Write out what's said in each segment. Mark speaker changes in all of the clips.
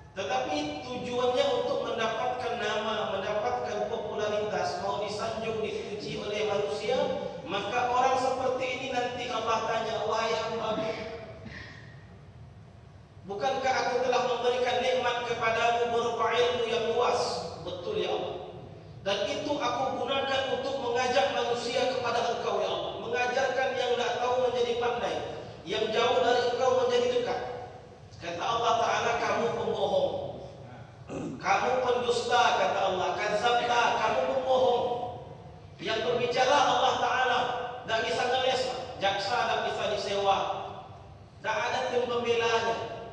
Speaker 1: Tetapi tujuannya untuk mendapatkan nama, mendapatkan popularitas, mau disanjung, dipuji oleh manusia, maka orang seperti ini nanti Allah tanya, wahai hamba-Ku, bukankah aku telah memberikan nikmat kepadamu berupa ilmu yang luas? Betul ya Allah. Dan itu aku gunakan untuk mengajak manusia kepada Engkau ya Allah, mengajarkan yang tidak tahu menjadi pandai, yang jauh dari Engkau menjadi dekat. Kata Allah Ta'ala, kamu pembohong, kamu pendusta, kata Allah, kadzabta, kamu pembohong. Yang berbicara Allah Ta'ala, tak bisa ngeles, jaksa tak bisa disewa, tak ada tim pembelanya.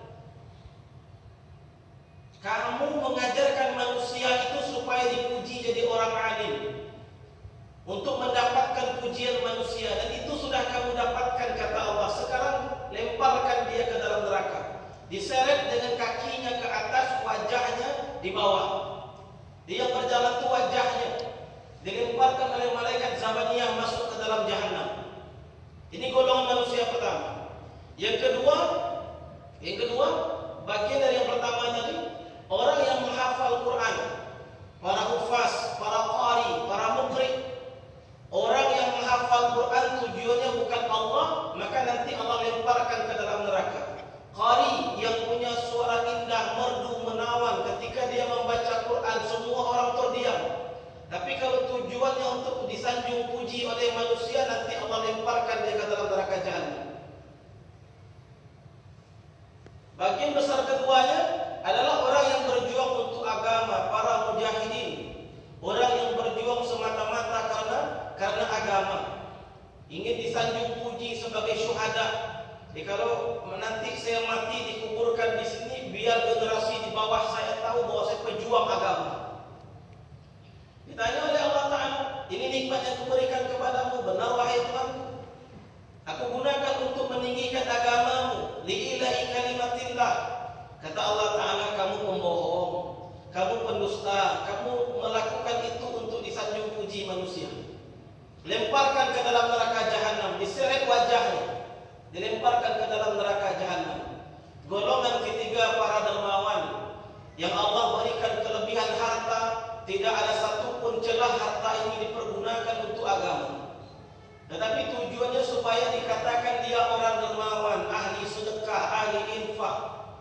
Speaker 1: Kamu mengajarkan manusia itu supaya dipuji jadi orang alim, untuk mendapatkan pujian manusia, dan itu sudah kamu dapatkan, kata Allah. Sekarang lemparkan dia ke dalam neraka, diseret dengan kakinya ke atas, wajahnya di bawah. Dia berjalan itu wajahnya dilemparkan oleh malaikat Zabaniyah masuk ke dalam jahanam. Ini golongan manusia pertama. Yang kedua, bagian dari yang pertama tadi, orang yang menghafal Quran, para hufaz, para qari, para muqri. Orang yang menghafal Quran tujuannya bukan Allah, maka nanti Allah lemparkan ke dalam neraka. Qari yang punya suara indah, merdu, menawan, ketika dia membaca Quran semua orang terdiam. Tapi kalau tujuannya untuk disanjung puji oleh manusia, nanti Allah lemparkan dia ke dalam neraka jahanam. Bagian besar keduanya adalah orang yang berjuang untuk agama, para mujahidin. Orang yang berjuang semata-mata karena agama, ingin disanjung puji sebagai syuhada. Jadi kalau nanti saya mati dikuburkan di sini, biar generasi di bawah saya tahu bahwa saya pejuang agama. Ditanya oleh Allah Ta'ala, ini nikmat yang kuberikan kepadamu, benar wahai Tuhanku? Aku gunakan untuk meninggikan agamamu, li'ilahi kalimatillah. Kata Allah Ta'ala, kamu pembohong, kamu pendusta, kamu melakukan itu untuk disanjung puji manusia. Lemparkan ke dalam neraka jahanam, diseret wajahnya, dilemparkan ke dalam neraka jahanam. Golongan ketiga, para dermawan yang Allah berikan kelebihan harta, tidak ada satupun celah harta ini dipergunakan untuk agama, tetapi tujuannya supaya dikatakan dia orang dermawan, ahli sedekah, ahli infak.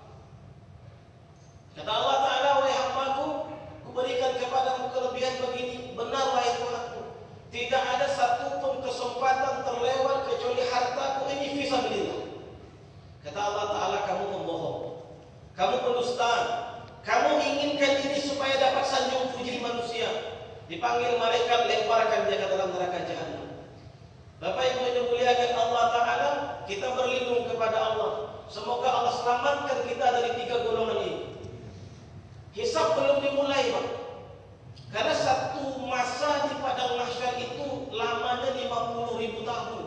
Speaker 1: Kata Allah Ta'ala, wahai hamba-Ku, kuberikan kepadamu kelebihan begini, benar wahai Tuhanku. Tidak ada satupun kesempatan terlewat kecuali hartaku ini fisabilillah. Kata Allah Ta'ala, kamu pembohong, kamu pendusta, kamu inginkan ini supaya dapat sanjung puji manusia. Dipanggil malaikat, lemparkan dia ke dalam neraka jahanam. Bapak Ibu yang dimuliakan Allah Ta'ala, kita berlindung kepada Allah. Semoga Allah selamatkan kita dari tiga golongan ini. Hisab belum dimulai, Pak. Karena satu masa di padang mahsyar itu lamanya 50.000 tahun.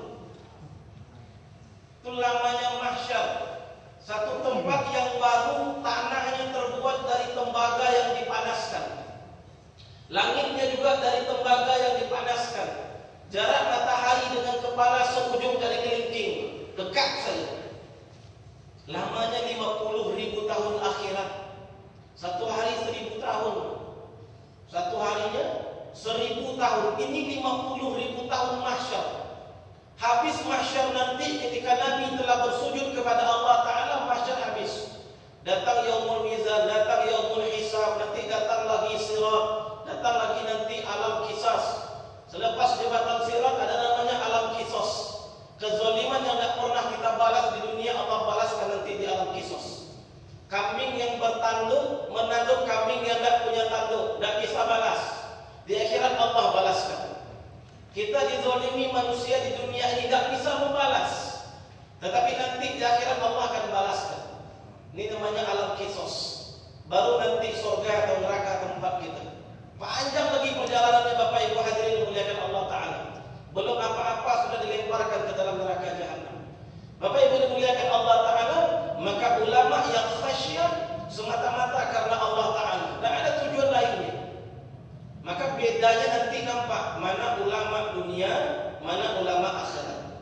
Speaker 1: Itu lamanya mahsyar. Satu tempat yang baru, tanahnya terbuat dari tembaga yang dipanaskan, langitnya juga dari tembaga yang dipanaskan. Jarak matahari dengan kepala seujung dari kelingking, dekat saja. Lamanya 50.000 tahun akhirat. Satu hari 1.000 tahun, satu harinya 1.000 tahun. Ini 50.000 tahun mahsyar. Habis mahsyar nanti, ketika Nabi telah bersujud kepada Allah Ta'ala, mahsyar habis. Datang yaumul mizan, datang yaumul hisab, nanti datang lagi sirat, datang lagi nanti alam kisas. Selepas jembatan sirat ada namanya alam kisos. Kezaliman yang tidak pernah kita balas di dunia, Allah balaskan nanti di alam kisos. Kambing yang bertanduk menanduk kambing yang tidak punya tanduk, tidak bisa balas. Di akhirat Allah balaskan. Kita dizalimi manusia di dunia ini tidak bisa membalas, tetapi nanti di akhirat Allah akan balaskan. Ini namanya alam kisos. Baru nanti surga atau neraka tempat kita. Panjang lagi perjalanannya Bapak Ibu hadirin dimuliakan Allah Ta'ala. Belum apa-apa sudah dilemparkan ke dalam neraka jahanam. Bapak Ibu dimuliakan Allah Ta'ala, maka ulama yang khasyah semata-mata karena Allah Ta'ala, tidak ada tujuan lainnya. Maka bedanya nanti nampak, mana ulama dunia, mana ulama akhirat.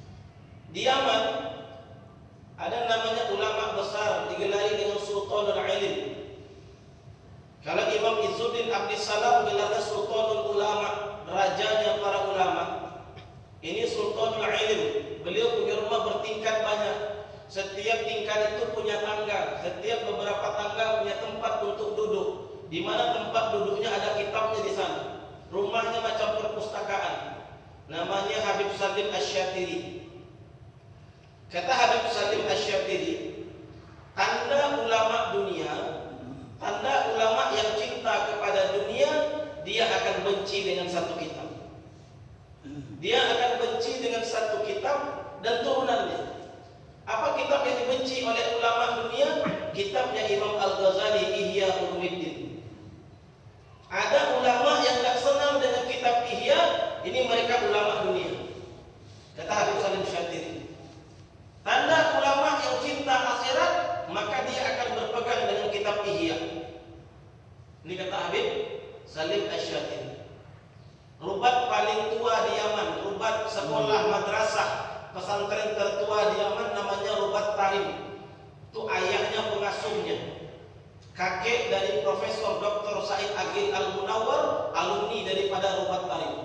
Speaker 1: Di Yaman ada namanya ulama besar digelari dengan Sultanul Izzuddin Abdissalam gelarnya Sultanul Ulama, rajanya para ulama. Ini Sultanul Ilm. Beliau punya rumah bertingkat banyak. Setiap tingkat itu punya tangga. Setiap beberapa tangga punya tempat untuk duduk. Di mana tempat duduknya ada kitabnya di sana. Rumahnya macam perpustakaan. Namanya Habib Salim Asy-Syatiri. Kata Habib Salim Asy-Syatiri, tanda ulama dunia, tanda ulama yang cinta kepada dunia, dia akan benci dengan satu kitab. Dia akan benci dengan satu kitab dan turunannya. Apa kitab yang dibenci oleh ulama dunia? Kitabnya Imam Al-Ghazali, Ihya Ulumuddin. Ada ulama yang tak senang dengan kitab Ihya, ini mereka ulama dunia. Kata Habib Salim Asy-Syatiri, tanda ulama yang cinta akhirat, maka dia akan berpegang dengan kitab Ihya. Ini kata Habib Salim Asy-Syatiri. Rubat paling tua di Yaman, rubat sekolah madrasah pesantren tertua di Yaman namanya Rubat Tarim. Itu ayahnya pengasuhnya. Kakek dari Profesor Dr. Said Agil Al-Munawwar, alumni daripada Rubat Tarim.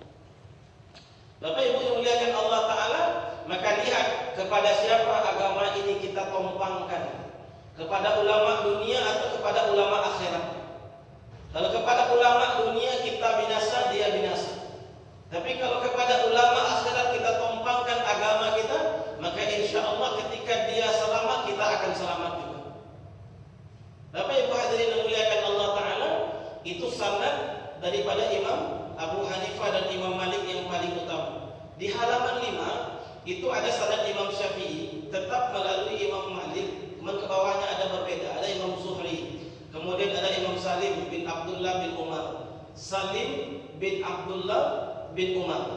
Speaker 1: Bapak Ibu yang muliakan Allah Ta'ala, maka lihat kepada siapa agama ini kita tumpangkan. Kepada ulama dunia atau kepada ulama akhirat. Kalau kepada ulama dunia kita binasa, dia binasa. Tapi kalau kepada ulama akhirat kita tumpangkan agama kita, maka insya Allah ketika dia selamat, kita akan selamat juga. Bapak Ibu hadirin yang muliakan Allah Ta'ala, itu sanad daripada Imam Abu Hanifah dan Imam Malik yang paling utama. Di halaman 5 itu ada sanad Imam Syafi'i, tetap melalui Imam Malik. Ke bawahnya ada berbeda, ada Imam Zuhri, kemudian ada Imam Salim bin Abdullah bin Umar. Salim bin Abdullah bin Umar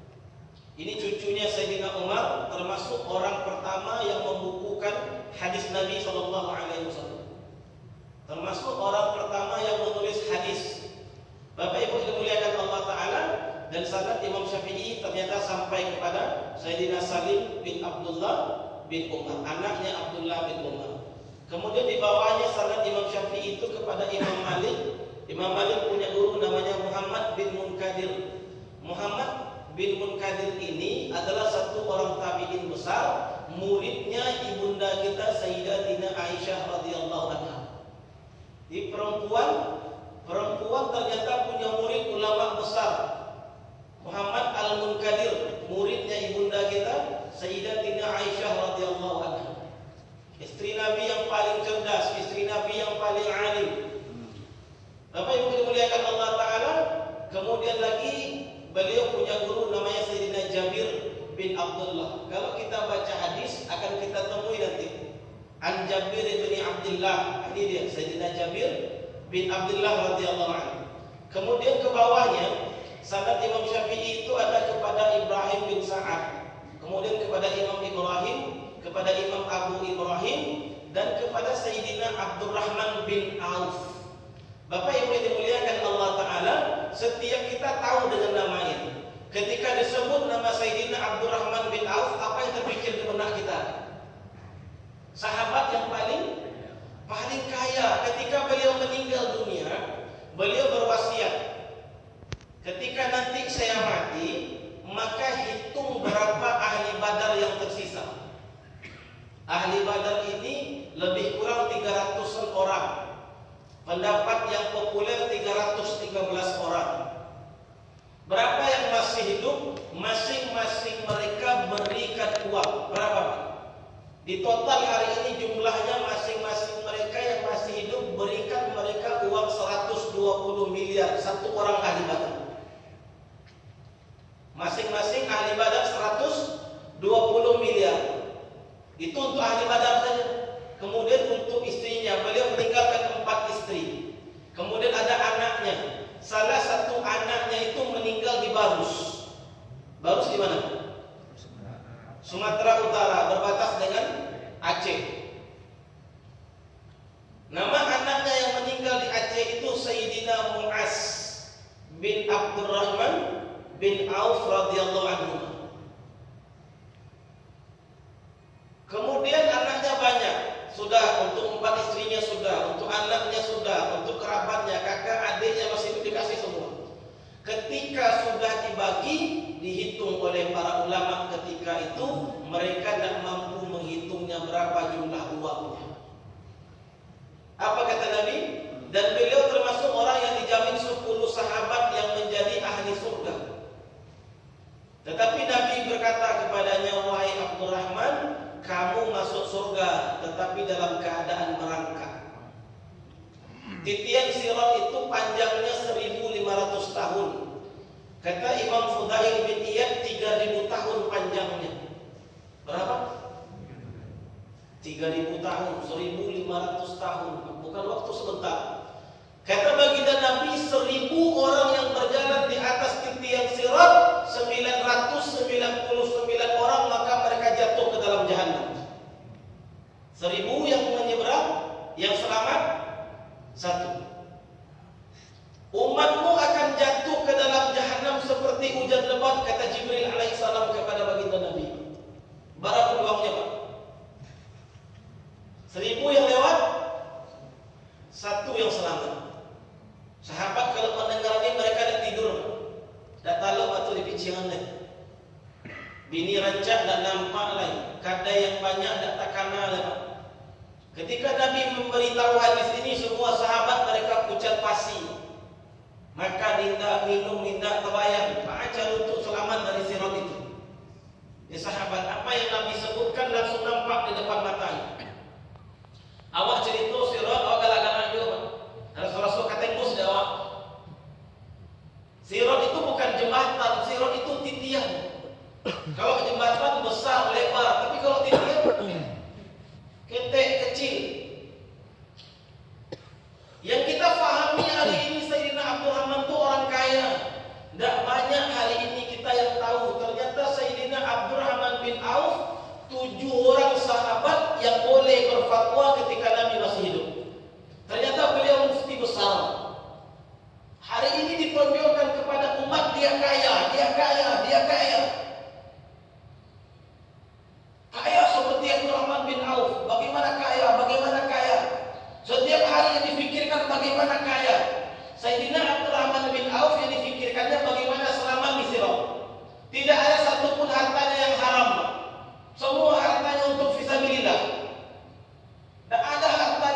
Speaker 1: ini cucunya Sayyidina Umar, termasuk orang pertama yang membukukan hadis Nabi SAW. Termasuk orang pertama yang menulis hadis. Bapak Ibu yang dimuliakan Allah Ta'ala, dan sanad Imam Syafi'i ternyata sampai kepada Sayyidina Salim bin Abdullah bin Umar, anaknya Abdullah bin Umar. Kemudian di bawahnya sanad Imam Syafi'i itu kepada Imam Malik. Imam Malik punya guru namanya Muhammad bin Munkadir. Muhammad bin Munkadir ini adalah satu orang tabi'in besar, muridnya ibunda kita Sayyidatina Aisyah radhiyallahu anha. Di perempuan ternyata punya murid ulama besar. Muhammad Al-Munkadir, muridnya ibunda kita Sayyidatina Aisyah radhiyallahu anha. Istri Nabi yang paling cerdas, istri Nabi yang paling alim. Bapak Ibu dimuliakan Allah Ta'ala. Kemudian lagi beliau punya guru namanya Sayyidina Jabir bin Abdullah. Kalau kita baca hadis akan kita temui nanti An Jabir bin Abdullah. Ini dia Sayyidina Jabir bin Abdullah radhiyallahu anhu. Kemudian ke bawahnya sanad Imam Syafi'i itu ada kepada Ibrahim bin Sa'ad, kemudian kepada Imam Ibrahim, kepada Imam Abu Ibrahim, dan kepada Sayyidina Abdurrahman bin Auf. Bapak Ibu yang dimuliakan Allah Ta'ala, setiap kita tahu dengan nama ini. Ketika disebut nama Sayyidina Abdurrahman bin Auf, apa yang terpikir di benak kita? Sahabat yang paling kaya. Ketika beliau meninggal dunia, beliau berwasiat, ketika nanti saya mati, maka hitung berapa ahli Badar yang tersisa. Ahli Badar ini lebih kurang 300-an orang. Pendapat yang populer 313 orang. Berapa yang masih hidup? Masing-masing mereka berikan uang. Berapa? Di total hari ini jumlahnya masing-masing mereka yang masih hidup berikan mereka uang 120 miliar satu orang ahli Badar. Masing-masing ahli Badar 120 miliar. Itu untuk ahli Badar saja. Kemudian untuk istrinya, beliau meninggalkan 4 istri. Kemudian ada anaknya. Salah satu anaknya itu meninggal di Barus. Barus di mana? Sumatera Utara, berbatas dengan Aceh. Nama anaknya yang meninggal di Aceh itu Sayyidina Mu'az bin Abdurrahman bin Auf radhiyallahu anhu. Kemudian anaknya banyak. Sudah untuk 4 istrinya sudah, untuk anaknya sudah, untuk kerabatnya, kakak Ketika sudah dibagi, dihitung oleh para ulama ketika itu, mereka tidak mampu menghitungnya berapa jumlah uangnya. Apa kata Nabi? Dan beliau termasuk orang yang dijamin 10 sahabat yang menjadi ahli surga. Tetapi Nabi berkata kepadanya, wahai Abdurrahman, kamu masuk surga tetapi dalam keadaan merangkak. Titian sirat itu panjangnya 1500 tahun. Kata Imam Fudail bin Iyad, 3000 tahun panjangnya. Berapa? 3000 tahun, 1500 tahun. Bukan waktu sebentar. Kata baginda Nabi, 1000 orang yang berjalan di atas titian sirat, 999 orang maka mereka jatuh ke dalam jahanam. 1000 yang menyeberang, yang selamat 1. Umatmu akan jatuh ke dalam jahanam seperti hujan lebat, kata Jibril alaihissalam kepada baginda Nabi. Berapa peluangnya, Pak? 1000 yang lewat, 1 yang selamat. Sahabat kalau mendengar ini mereka dah tidur, dah talam atau di picingan lain. Bini rancak dah nampak lain, kada yang banyak dah tak kenal lain. Ketika Nabi memberitahu hadis ini, semua sahabat mereka pucat pasi. Maka tidak minum, tidak terbayang, baca untuk selamat dari sirat itu. Ya sahabat, apa yang Nabi sebutkan langsung nampak di depan matanya. Awak cerita sirat, awak galak-galak juga. Rasul-rasul kata mus dah awak. Sirat itu bukan jembatan, sirat itu titian. Kalau jembatan besar, lebar, tapi kalau titian ketek kecil. Yang kita fahami hari ini Sayyidina Abdurrahman itu orang kaya. Tidak banyak hari ini kita yang tahu. Ternyata Sayyidina Abdurrahman bin Auf 7 orang sahabat yang boleh berfatwa ketika Nabi masih hidup. Ternyata beliau mufti besar. Hari ini ditonjolkan kepada umat dia kaya, dia kaya, dia kaya. Kaya seperti Abdurrahman bin Auf. Bagaimana kaya? Bagaimana kaya? Setiap hari yang dipikirkan bagaimana kaya. Sayyidina Abdurrahman bin Auf yang dipikirkannya bagaimana selamat di sirat. Tidak ada satupun hartanya yang haram. Semua hartanya untuk fisabilillah. Tak ada harta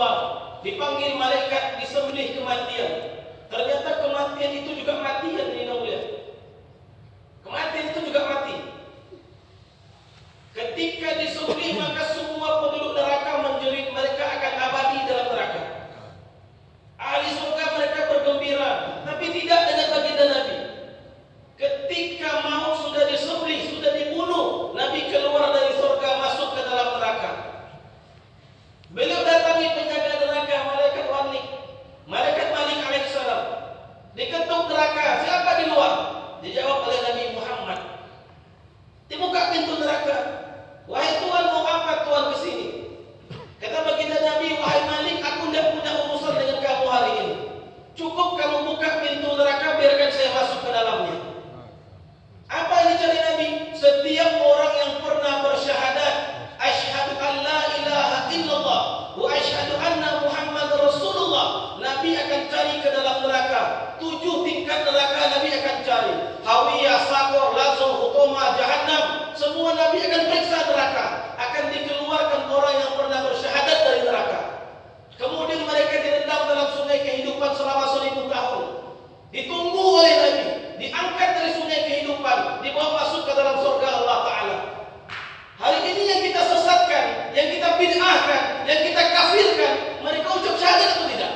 Speaker 1: keluar, dipanggil malaikat, disembelih kematian. Ternyata kematian itu juga mati, ya tidak mulia. Kematian itu juga mati. Ketika disembelih maka semua penduduk neraka menjerit, mereka akan abadi dalam neraka. Ahli surga mereka bergembira, tapi tidak dengan baginda Nabi. Ketika maut sudah disembelih, sudah dibunuh, Nabi keluar dari surga masuk ke dalam neraka. Beliau datangi penjaga neraka, malaikat Malik alaihissalam. Diketuk neraka, siapa di luar? Dijawab oleh Nabi Muhammad. Dibuka pintu neraka. Wahai Tuhan, mau apa Tuhan kesini? Kata baginda Nabi, wahai Malik, aku tidak punya urusan dengan kamu hari ini. Cukup kamu buka pintu neraka, biarkan saya masuk ke dalamnya. Apa yang dicari Nabi? Setiap orang yang pernah bersyahadat, asyhadu an la ilaha illallah wa asyhadu anna Muhammad Rasulullah, Nabi akan cari ke dalam neraka. 7 tingkat neraka Nabi akan cari. Hawiyah, Sakor, Lazul, Hutoma, Jahannam. Semua Nabi akan periksa neraka. Akan dikeluarkan orang yang pernah bersyahadat dari neraka. Kemudian mereka direndam dalam sungai kehidupan selama 1000 tahun. Ditunggu oleh Nabi, diangkat dari sungai kehidupan, dibawa masuk ke dalam surga Allah Ta'ala. Hari ini yang kita sesatkan, yang kita bid'ahkan, yang kita kafirkan, mereka ucap syahadat atau tidak?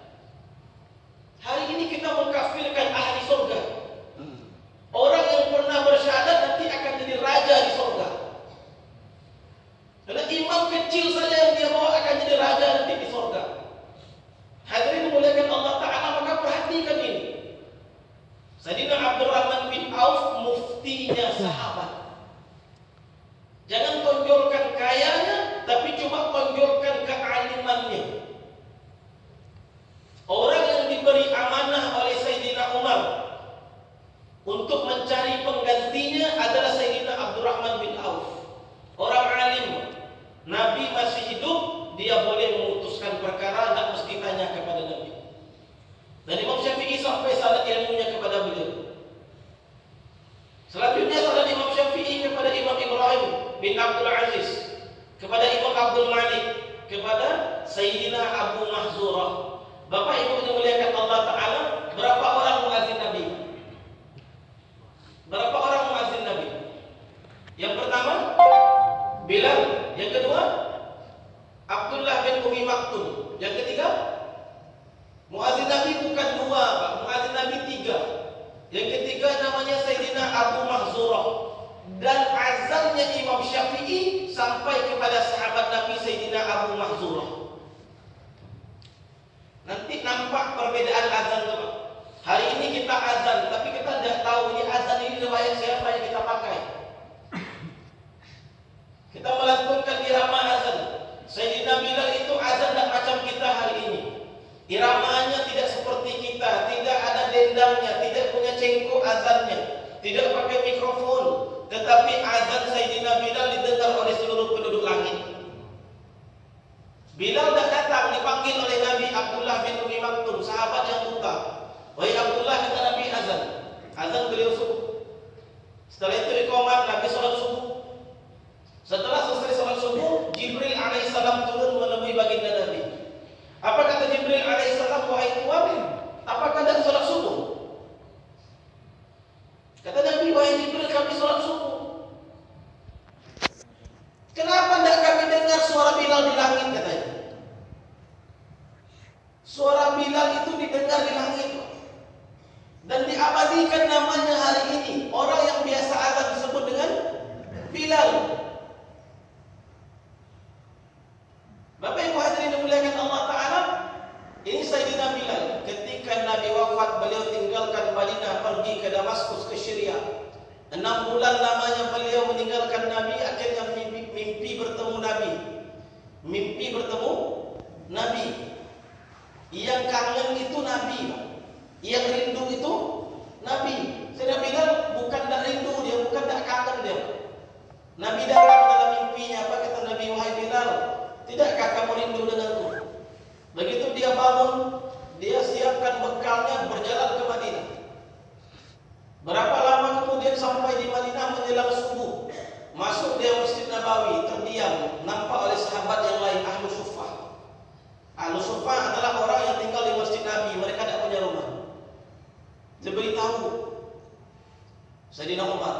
Speaker 1: Hari ini kita mengkafirkan ahli surga. Orang yang pernah bersyahadat nanti akan jadi raja di surga. Karena imam kecil saja yang dia bawa akan jadi raja nanti di surga. Hadirin dimuliakan Allah Ta'ala, maka perhatikan ini. Sayyidina Abdurrahman bin Auf muftinya sahabat. Jangan tonjolkan kayanya, tapi coba tonjolkan kealimannya. Orang yang diberi amanah oleh Sayyidina Umar untuk mencari penggantinya adalah Sayyidina Abdurrahman bin Auf. Orang alim, Nabi masih hidup, dia boleh memutuskan perkara, tidak mesti tanya kepada Nabi. Dan Imam Syafi'i sampai sanad ilmunya kepada beliau. Selanjutnya sanad Imam Syafi'i kepada Imam Ibrahim bin Abdul Aziz, kepada Imam Abdul Malik, kepada Sayyidina Abu Mahzurah. Bapak Ibu dimuliakan Allah Ta'ala, berapa orang muazzin Nabi? Berapa orang muazzin Nabi? Yang pertama Bilal, yang kedua Abdullah bin Umi Maktum, yang ketiga muazzin Nabi bukan 2, Pak. Muazzin Nabi 3. Yang ketiga namanya Sayyidina Abu Mahzurah. Dan azannya Imam Syafi'i sampai kepada sahabat Nabi Sayyidina Abu Mahzurah. Nanti nampak perbedaan azan itu, Pak. Hari ini kita azan, tapi kita tidak tahu ini azan ini riwayat siapa yang kita pakai. Kita melantunkan irama azan. Sayyidina Bilal itu azan tidak macam kita hari ini. Iramanya tidak seperti kita, tidak ada dendangnya, tidak punya cengkok azannya, tidak pakai mikrofon, tetapi azan Sayyidina Bilal didengar oleh seluruh penduduk langit. Bilal dah datang dipanggil oleh Nabi Abdullah bin Umi Maktum, sahabat yang buta. Wahai Abdullah, kata Nabi azan. Azan beliau subuh. Setelah itu iqamah, Nabi salat subuh. Setelah selesai salat subuh, Jibril alaihissalam turun menemui baginda Nabi. Apa kata Jibril alaihissalam? Wahai Tuhan, apakah tidak salat subuh? Kata Nabi, wahai Jibril, kami salat subuh. Kenapa tidak kami dengar suara Bilal di langit, katanya? Suara Bilal itu didengar di langit dan diabadikan namanya hari ini. Orang yang biasa azan disebut dengan Bilal. Bapak Ibu hadirin dimuliakan Allah Ta'ala, ini Sayyidina Bilal. Ketika Nabi wafat, beliau tinggalkan Madinah, pergi ke Damaskus, ke Syria. 6 bulan lamanya beliau meninggalkan Nabi. Akhirnya mimpi bertemu Nabi. Mimpi bertemu Nabi. Yang kangen itu Nabi, yang rindu itu Nabi. Sayyidina Bilal bukan tak rindu dia, bukan tak kangen dia. Nabi datang dalam mimpinya. Apa kata Nabi? Wahai Bilal, tidakkah kamu rindu denganku? Begitu dia bangun, dia siapkan bekalnya, berjalan ke Madinah. Berapa lama kemudian sampai di Madinah menjelang subuh, masuk dia Masjid Nabawi, terdiam, nampak oleh sahabat yang lain, Ahlu Suffah. Sayyidina Umar